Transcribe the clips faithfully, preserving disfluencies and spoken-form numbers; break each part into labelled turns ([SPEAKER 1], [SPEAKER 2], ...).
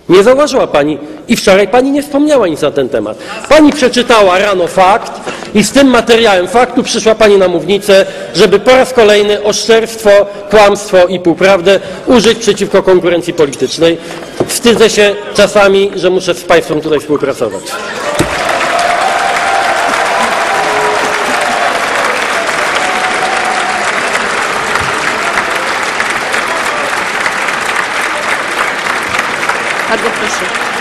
[SPEAKER 1] Nie zauważyła pani i wczoraj pani nie wspomniała nic na ten temat. Pani przeczytała rano fakt i z tym materiałem faktu przyszła pani na mównicę, żeby po raz kolejny oszczerstwo, kłamstwo i półprawdę użyć przeciwko konkurencji politycznej. Wstydzę się czasami, że muszę z państwem tutaj współpracować.
[SPEAKER 2] Bardzo proszę.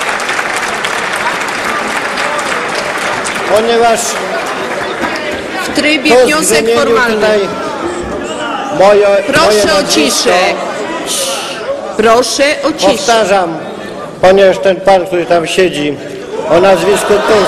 [SPEAKER 3] Ponieważ
[SPEAKER 2] w trybie wniosek formalny.
[SPEAKER 3] Moje,
[SPEAKER 2] Proszę
[SPEAKER 3] moje
[SPEAKER 2] o ciszę. Proszę o ciszę.
[SPEAKER 3] Powtarzam, ponieważ ten pan, który tam siedzi, o nazwisku Tusk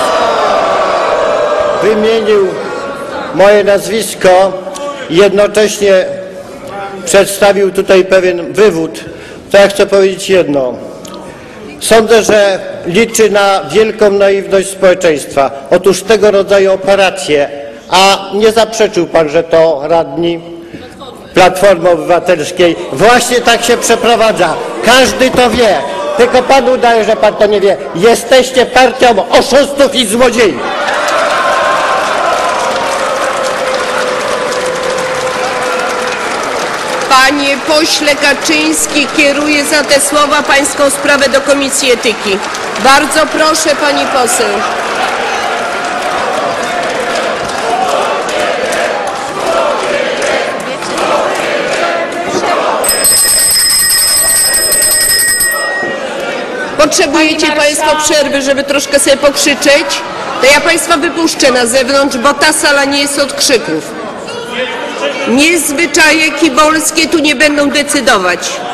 [SPEAKER 3] wymienił moje nazwisko i jednocześnie przedstawił tutaj pewien wywód, to ja chcę powiedzieć jedno. Sądzę, że liczy na wielką naiwność społeczeństwa. Otóż tego rodzaju operacje, a nie zaprzeczył pan, że to radni Platformy Obywatelskiej, właśnie tak się przeprowadza. Każdy to wie, tylko pan udaje, że pan to nie wie. Jesteście partią oszustów i złodziei.
[SPEAKER 2] Panie pośle Kaczyński, kieruję za te słowa pańską sprawę do Komisji Etyki. Bardzo proszę, pani poseł. Potrzebujecie państwo przerwy, żeby troszkę sobie pokrzyczeć? To ja państwa wypuszczę na zewnątrz, bo ta sala nie jest od krzyków. Nie zwyczaje kibolskie tu nie będą decydować.